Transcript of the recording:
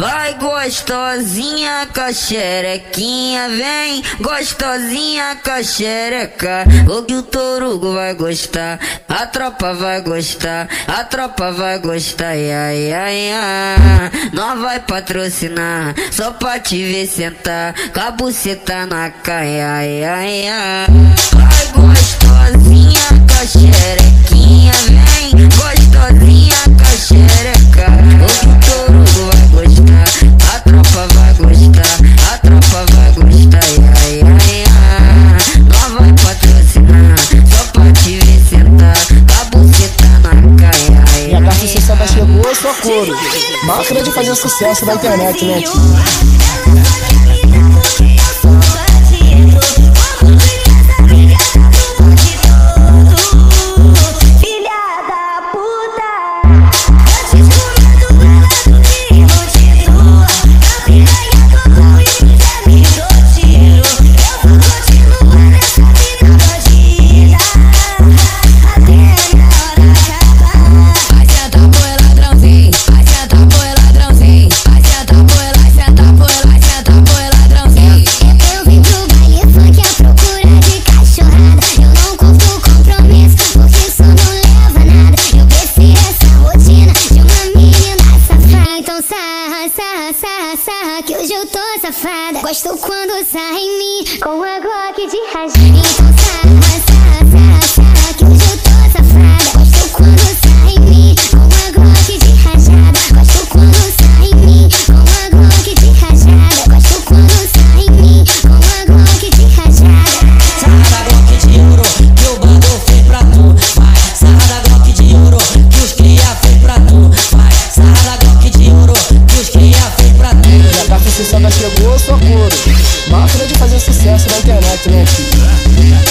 Vai gostosinha com a xerequinha, vem gostosinha com a xereca. O que o Torugo vai gostar, a tropa vai gostar, a tropa vai gostar, ia, ia, ia. Nós vai patrocinar, só pra te ver sentar, com a buceta na caia, ia, ia. Vai gostosinha com a xerequinha, vem gostosinha com a xereca. O que o Torugo vai gostar, a tropa vai gostar, a tropa vai gostar, ia, ia, ia. Nós vai patrocinar, só pra te ver sentar, com a buceta na caia, E a Garça Sucesso chegou, só couro. Máquina de fazer sucesso na internet, né, tio? Que hoje eu tô safada. Gosto quando sai em mim com a Glock de rajada. Então sarra, que hoje eu tô safada. Gosto quando sai em mim com a Glock de rajada. Gosto quando sai em mim com a Glock de rajada. Gosto quando sai em mim com a Glock de rajada. Sarra da Glock de ouro que o bando fez pra tu. Vai, sarra da Glock de ouro que os cria fez pra tu. Vai, sarra da Glock de ouro que os cria fez pra tu. E a Garça Sucesso chegou, só couro. Máquina de fazer sucesso na internet, né, tio?